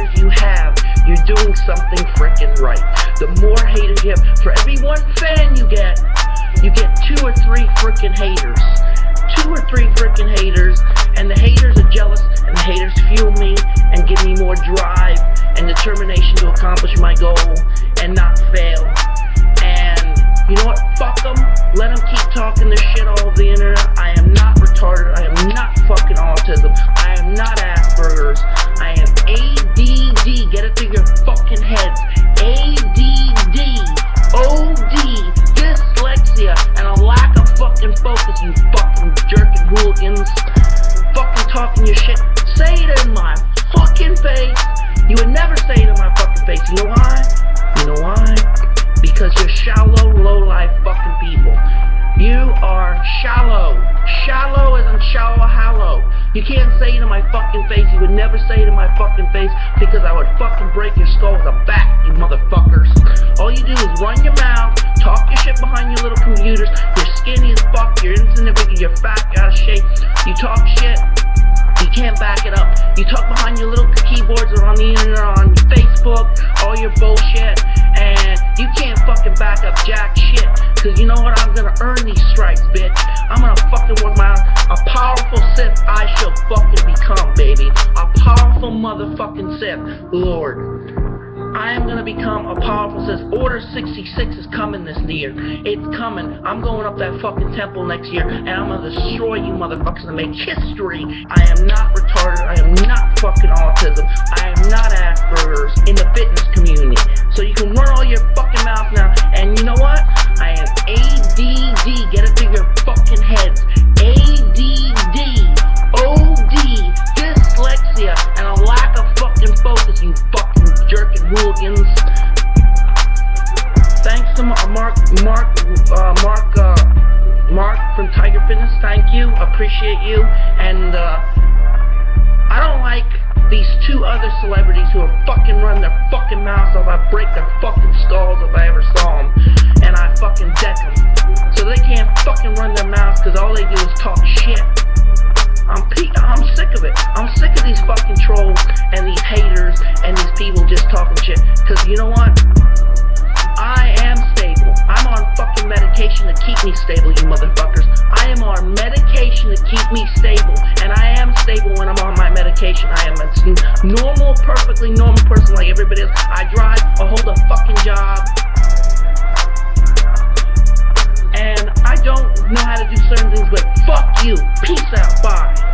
haters you have, you're doing something freaking right. The more haters you have, for every one fan you get 2 or 3 freaking haters. 2 or 3 freaking haters, and the haters are jealous, and the haters fuel me and give me more drive and determination to accomplish my goal and not fail. And you know what? Fuck them. Let them keep talking their shit all over the internet. I am not retarded. I am not fucking autism. I am not Asperger's. I am ADD. Get it through your fucking heads. ADD. OD. Dyslexia. And a lack of fucking focus, you fucking jerking hooligans. Fucking talking your shit. Say it in my fucking face. You would never say it in my fucking face. You know why? You know why? Because you're shallow, low-life fucking people. You are shallow. Shallow isn't shallow hollow. You can't say it in my fucking face. You would never say it in my fucking face because I would fucking break your skull with a bat, you motherfuckers. All you do is run your mouth, talk your shit behind your little computers. You're skinny as fuck, you're insignificant, you're fat, you're out of shape. You talk shit, you can't back it up. You talk behind your little keyboards or on the internet, on Facebook, all your bullshit, and you can't fucking back up jack shit. Cause you know what? I'm gonna earn these stripes, bitch. I'm gonna fucking work a powerful Sith I shall fucking become, baby. A powerful motherfucking Sith. Lord. I am gonna become a powerful Sith. Order 66 is coming this year. It's coming. I'm going up that fucking temple next year, and I'm gonna destroy you motherfuckers and make history. I am not retarded. I am not fucking autism. I am not Asperger's in the fitness community. So you can run all your fucking mouth now, and you know what? I am ADD. Get it through your fucking heads. ADD. OD. Dyslexia. And a lack of fucking focus, you fucking jerking hooligans. Thanks to Mark from Tiger Fitness. Thank you. Appreciate you. And I don't like these 2 other celebrities who are fucking run their fucking mouths off. I break their fucking skulls if I ever saw them. And I fucking deck them. So they can't fucking run their mouths because all they do is talk shit. I'm sick of it. I'm sick of these fucking trolls and these haters and these people just talking shit. Cause you know what? I am stable. I'm on fucking medication to keep me stable, you motherfuckers. I am on medication to keep me stable. And I am stable when I'm on my medication. I am a normal, perfectly normal person like everybody else. I drive, I hold a fucking job. And I don't know how to do certain things, but fuck you. Peace out. Bye.